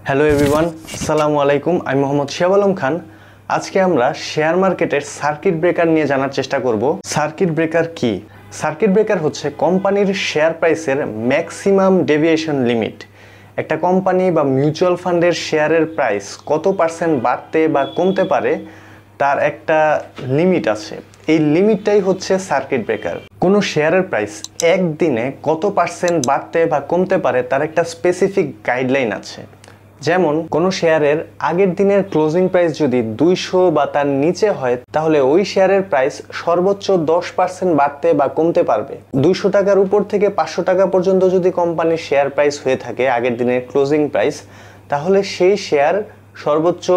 Hello everyone, আসসালামু আলাইকুম। আমি মোহাম্মদ শিহাব আলম খান। আজকে আমরা শেয়ার মার্কেটের সার্কিট ব্রেকার নিয়ে জানার চেষ্টা করব। সার্কিট ব্রেকার কি? সার্কিট ব্রেকার হচ্ছে কোম্পানির শেয়ার প্রাইসের ম্যাক্সিমাম ডেভিয়েশন লিমিট। একটা কোম্পানি বা মিউচুয়াল ফান্ডের শেয়ারের প্রাইস কত পার্সেন্ট বাড়তে বা কমতে পারে তার একটা লিমিট আছে। এই লিমিটটাই হচ্ছে সার্কিট ব্রেকার। কোনো শেয়ারের প্রাইস একদিনে কত পার্সেন্ট বাড়তে বা কমতে পারে তার একটা স্পেসিফিক গাইডলাইন আছে। যেমন কোনো শেয়ারের আগের দিনের ক্লোজিং প্রাইস যদি 200 বা তার নিচে হয় তাহলে ওই শেয়ারের প্রাইস সর্বোচ্চ 10% বাড়তে বা কমতে পারবে। 200 টাকার উপর থেকে 500 টাকা পর্যন্ত যদি কোম্পানির শেয়ার প্রাইস হয়ে থাকে আগের দিনের ক্লোজিং প্রাইস, তাহলে সেই শেয়ার সর্বোচ্চ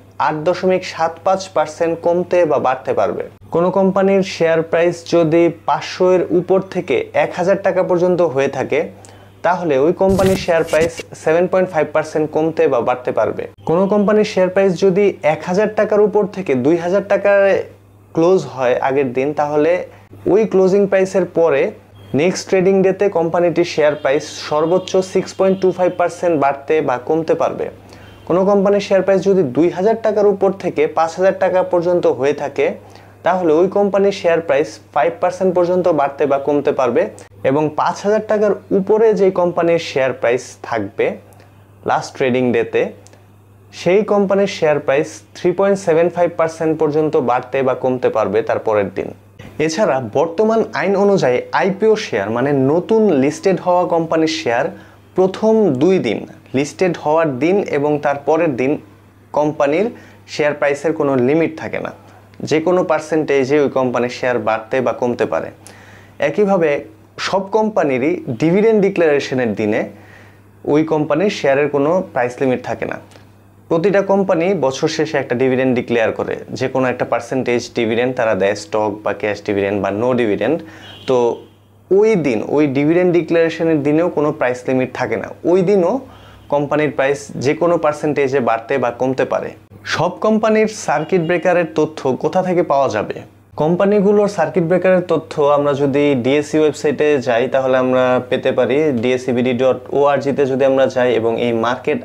8.75% কমতে বা বাড়তে পারবে। কোনো কোম্পানির শেয়ার প্রাইস যদি 500 এর উপর থেকে 1000 টাকা পর্যন্ত হয়ে থাকে তাহলে ওই কোম্পানির শেয়ার প্রাইস 7.5% কমতে বা বাড়তে পারবে। কোনো কোম্পানির শেয়ার প্রাইস যদি 1000 টাকার উপর থেকে 2000 টাকায় ক্লোজ হয় আগের দিন, তাহলে ওই ক্লোজিং প্রাইসের পরে নেক্সট ট্রেডিং ডেতে কোম্পানিটির শেয়ার প্রাইস সর্বোচ্চ 6.25% বাড়তে বা কমতে পারবে। কোনো কোম্পানির শেয়ার প্রাইস যদি 2000 টাকার উপর থেকে 5000 টাকা পর্যন্ত হয়ে থাকে তাহলে ওই কোম্পানির শেয়ার প্রাইস 5% পর্যন্ত বাড়তে বা কমতে পারবে। এবং 5000 টাকার উপরে যে কোম্পানির শেয়ার প্রাইস থাকবে লাস্ট ট্রেডিং ডেতে, সেই কোম্পানির শেয়ার প্রাইস 3.75% পর্যন্ত বাড়তে বা কমতে পারবে তার পরের দিন। এছাড়া বর্তমান আইন অনুযায়ী আইপিও শেয়ার মানে নতুন লিস্টেড হওয়া কোম্পানির শেয়ার প্রথম 2 দিন লিস্টেড হওয়ার দিন এবং তার পরের দিন কোম্পানির শেয়ার প্রাইসের কোনো লিমিট থাকে না, যে কোনো পার্সেন্টেজে ওই কোম্পানির শেয়ার বাড়তে বা কমতে পারে। একইভাবে সব কোম্পানিরই ডিভিডেন্ড ডিক্লারেশনের দিনে ওই কোম্পানির শেয়ারের কোনো প্রাইস লিমিট থাকে না। প্রতিটা কোম্পানি বছর শেষে একটা ডিভিডেন্ড ডিক্লেয়ার করে, যে কোনো একটা পার্সেন্টেজ ডিভিডেন্ড তারা দেয়, স্টক বা ক্যাশ ডিভিডেন্ড বা নো ডিভিডেন্ড। তো ওই দিন ওই ডিভিডেন্ড ডিক্লারেশনের দিনেও কোনো প্রাইস লিমিট থাকে না, ওই দিনও কোম্পানির প্রাইস যে কোনো পার্সেন্টেজে বাড়তে বা কমতে পারে। সব কোম্পানির সার্কিট ব্রেকারের তথ্য কোথা থেকে পাওয়া যাবে? কোম্পানিগুলোর সার্কিট ব্রেকারের তথ্য আমরা যদি ডিএসসি ওয়েবসাইটে যাই তাহলে আমরা পেতে পারি। dscbd.org-তে যদি আমরা যাই এবং এই মার্কেট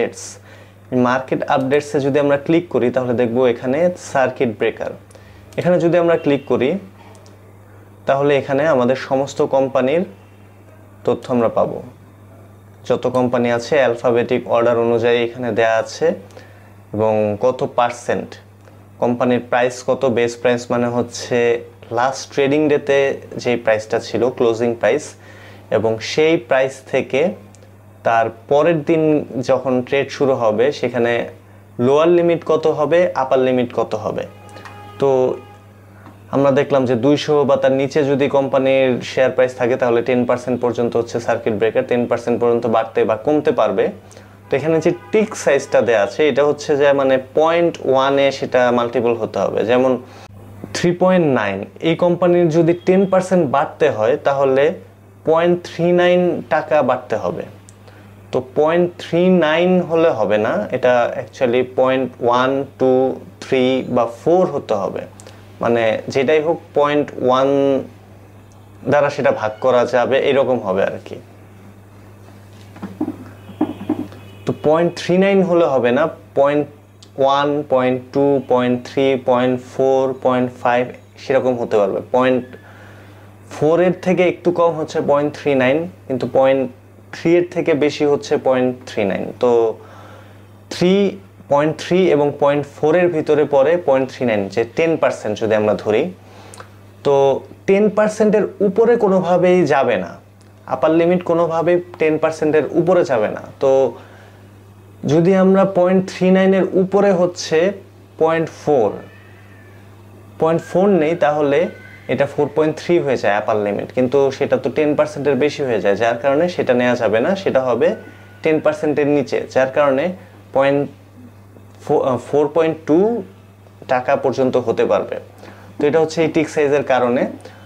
আপডেটসে যদি আমরা ক্লিক করি তাহলে দেখব এখানে সার্কিট ব্রেকার। এখানে যদি আমরা ক্লিক করি তাহলে এখানে আমাদের সমস্ত কোম্পানির তথ্য আমরা পাবো। যত কোম্পানি আছে অ্যালফাবেটিক অর্ডার অনুযায়ী এখানে দেয়া আছে এবং কত পার্সেন্ট কোম্পানির প্রাইস, কত বেস প্রাইস মানে হচ্ছে লাস্ট ট্রেডিং ডেতে যে প্রাইসটা ছিল ক্লোজিং প্রাইস, এবং সেই প্রাইস থেকে তার পরের দিন যখন ট্রেড শুরু হবে সেখানে লোয়ার লিমিট কত হবে, আপার লিমিট কত হবে। তো আমরা দেখলাম যে 200 বা তার নিচে যদি কোম্পানির শেয়ার প্রাইস থাকে তাহলে 10% পর্যন্ত হচ্ছে সার্কিট ব্রেকার, 10% পর্যন্ত বাড়তে বা কমতে পারবে। তো এখানে যে টিক সাইজটা দেওয়া আছে এটা হচ্ছে যে মানে 0.1-এ সেটা মাল্টিপল হতে হবে। যেমন 3.9 এই কোম্পানির যদি 10% বাড়তে হয় তাহলে 0.39 টাকা বাড়তে হবে। তো 0.39 হলে হবে না, এটা অ্যাকচুয়ালি 0.1, 2, 3 বা 4 হতে হবে। মানে যেটাই হোক 0.1 দ্বারা সেটা ভাগ করা যাবে, এরকম হবে আর কি। তো 0.39 হলে হবে না, 0.1, 0.2, 0.3, 0.4, 0.5 সেরকম হতে পারবে। 0.4 এর থেকে একটু কম হচ্ছে 0.39, কিন্তু 0.3 এর থেকে বেশি হচ্ছে 0.39। তো 3.3 এবং 0.4 এর ভিতরে পড়ে 0.39, যে 10% যদি আমরা ধরি। তো 10%-এর উপরে কোনোভাবেই যাবে না, আপার লিমিট কোনোভাবেই 10%-এর উপরে যাবে না। তো যদি আমরা 0.39 এর উপরে হচ্ছে 0.4 নেই তাহলে এটা 4.3 হয়ে যায় আপার লিমিট, কিন্তু সেটা তো 10%-এর বেশি হয়ে যায়, যার কারণে সেটা নেওয়া যাবে না, সেটা হবে 10%-এর নিচে, যার কারণে 4.2 টাকা পর্যন্ত হতে পারবে। তো এটা হচ্ছে এই টিক সাইজের কারণে।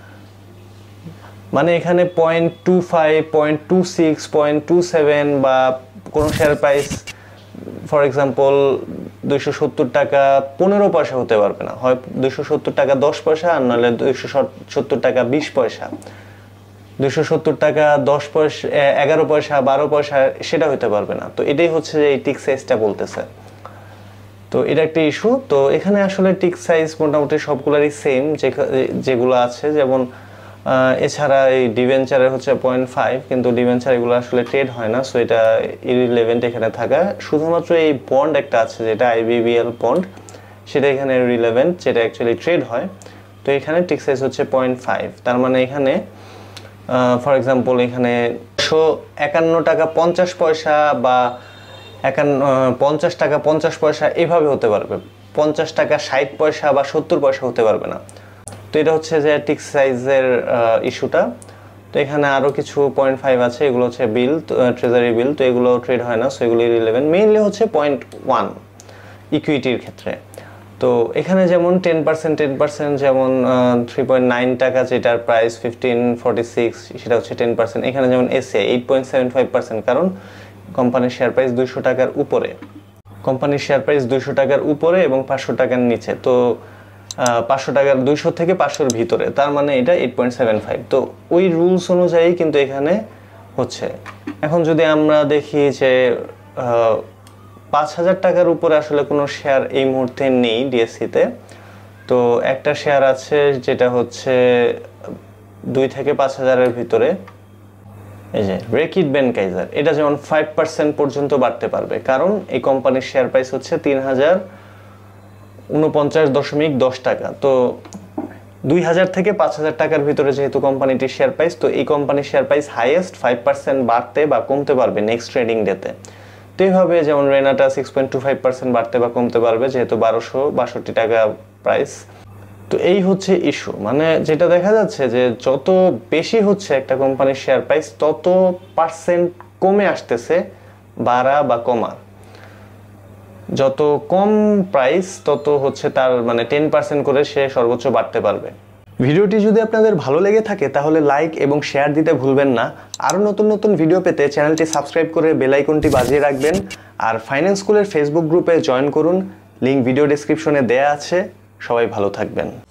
মানে এখানে 0.25, 0.26, 0.27 বা কোনো শেয়ার প্রাইস ফর এক্সাম্পল 270 টাকা 15 পয়সা হতে পারবে না, হয় 270 টাকা 10 পয়সা আর নাহলে 270 টাকা 20 পয়সা। 270 টাকা 10 পয়সা 11 পয়সা 12 পয়সা সেটা হতে পারবে না। তো এটাই হচ্ছে যে এই টিক সাইজটা বলতেছে। তো এটা একটা ইস্যু। তো এখানে আসলে টিক সাইজ মোটামুটি সবগুলোরই সেম যেগুলো আছে, যেমন এছাড়া এই ডিভেঞ্চারের হচ্ছে 0.5, কিন্তু ডিভেঞ্চার এগুলো আসলে ট্রেড হয় না, সো এটা ইরিলেভেন্ট এখানে থাকা। শুধুমাত্র এই বন্ড একটা আছে যেটা আইবিবিএল বন্ড, সেটা এখানে রিলেভেন্ট, যেটা অ্যাকচুয়ালি ট্রেড হয়। তো এখানে টিক সাইজ হচ্ছে 0.5, তার মানে এখানে ফর এক্সাম্পল এখানে 51 টাকা 50 পয়সা বা 50 টাকা 50 পয়সা এভাবে হতে পারবে, 50 টাকা 60 পয়সা বা 70 পয়সা হতে পারবে না। তো এটা হচ্ছে যে টিক সাইজের ইস্যুটা। তো এখানে আরও কিছু 0.5 আছে, এগুলো হচ্ছে বিল, ট্রেজারি বিল, তো এগুলো ট্রেড হয় না, সো এগুলো ইরিলেভেন্ট। মেইনলি হচ্ছে 0.1 ইকুইটির ক্ষেত্রে। তো এখানে যেমন 10%, যেমন 3.9 টাকা যেটার প্রাইস 1546, সেটা হচ্ছে 10%। এখানে যেমন এসএ 8.75%, কারণ কোম্পানির শেয়ার প্রাইস 200 টাকার উপরে, কোম্পানির শেয়ার প্রাইস 200 টাকার উপরে এবং 500 টাকার নিচে। তো 500 টাকার 200 থেকে 500-র ভিতরে, তার মানে এটা 8.75। তো ওই রুলস অনুযায়ী কিন্তু এখানে হচ্ছে। এখন যদি আমরা দেখি যে 5000 টাকার উপরে আসলে কোনো শেয়ার এই মুহূর্তে নেই ডিএসসিতে। তো একটা শেয়ার আছে যেটা হচ্ছে 2 থেকে 5000-এর ভিতরে, এই যে রেকিট বেনকাইজার, এটা যেমন 5% পর্যন্ত বাড়তে পারবে, কারণ এই কোম্পানির শেয়ার প্রাইস হচ্ছে 3049.10 টাকা। তো 2000 থেকে 5000 টাকার ভিতরে যেহেতু কোম্পানিটির শেয়ার প্রাইস, তো এই কোম্পানির শেয়ার প্রাইস হাইয়েস্ট 5% বাড়তে বা কমতে পারবে নেক্সট ট্রেডিং ডেতে। তো এইভাবে যেমন রেনাটা 6.25% বাড়তে বা কমতে পারবে, যেহেতু 1262 টাকা প্রাইস। তো এই হচ্ছে ইস্যু, মানে যেটা দেখা যাচ্ছে যে যত বেশি হচ্ছে একটা কোম্পানির শেয়ার প্রাইস, তত পার্সেন্ট কমে আসতেছে বাড়া বা কমা। যত কম প্রাইস তত হচ্ছে তার মানে 10% করে সে সর্বোচ্চ বাড়তে পারবে। ভিডিওটি যদি আপনাদের ভালো লেগে থাকে তাহলে লাইক এবং শেয়ার দিতে ভুলবেন না। আরও নতুন নতুন ভিডিও পেতে চ্যানেলটি সাবস্ক্রাইব করে বেল আইকনটি বাজিয়ে রাখবেন। আর ফাইন্যান্স স্কুলের ফেসবুক গ্রুপে জয়েন করুন, লিংক ভিডিও ডেসক্রিপশনে দেয়া আছে। সবাই ভালো থাকবেন।